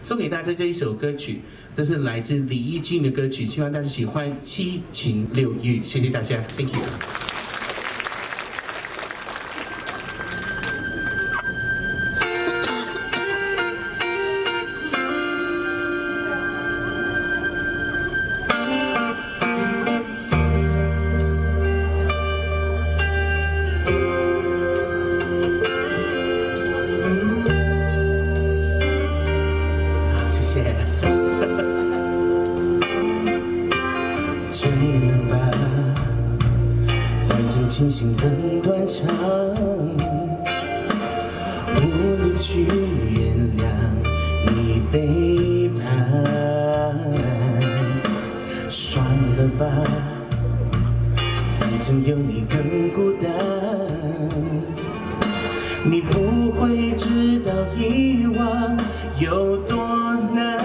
送给大家这一首歌曲，这是来自李翊君的歌曲，希望大家喜欢《七情六慾》，谢谢大家 ，Thank you。 醉了吧，反正清醒很短长，无力去原谅你背叛。算了吧，反正有你更孤单。你不会知道遗忘有多难，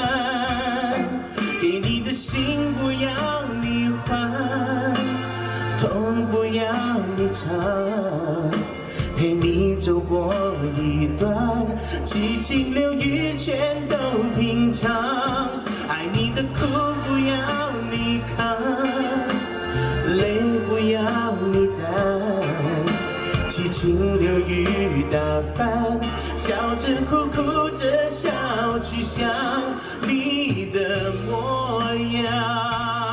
给你的心不要你还，痛不要你尝，陪你走过一段七情六欲，全都平常。爱你的苦不要你扛，累不要你担，七情六欲打翻，笑着哭，哭着笑，去想你的模样。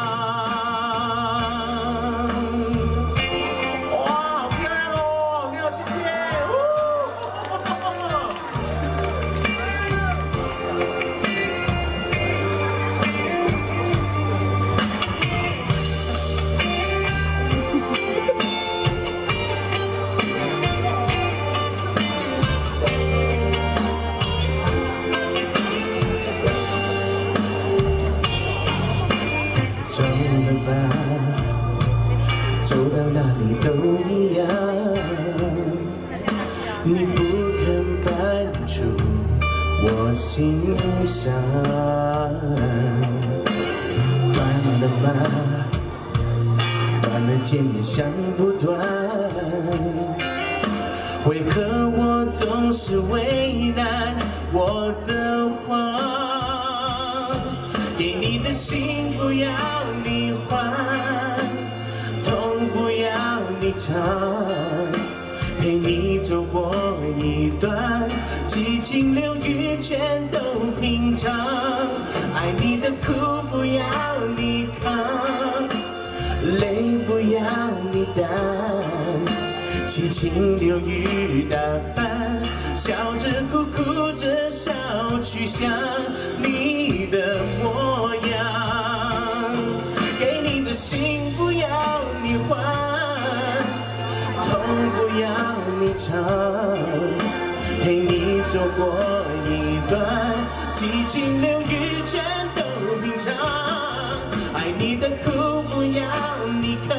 哇，好漂亮哦！你好，谢谢。走了吧，走到哪里都一样。你不肯搬出我心上，断了吗？断了见面想不断，为何我总是为难我的谎？给你的心不要你还，痛不要你尝，陪你走过一段七情六欲，全都平常。爱你的苦不要你扛，累不要你担，七情六欲打翻，笑着哭，哭着笑，去想你的模样。给你的心不要你还，痛不要你尝，陪你走过一段七情六欲，全都平常。爱你的苦不要你扛，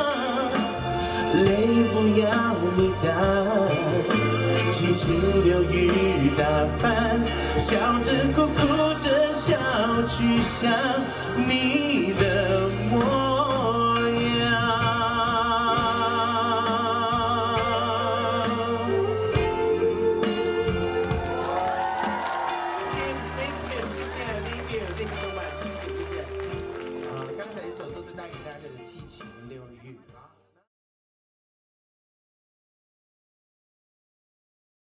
累不要你担，七情六欲打翻，笑着哭，哭着笑，去想你的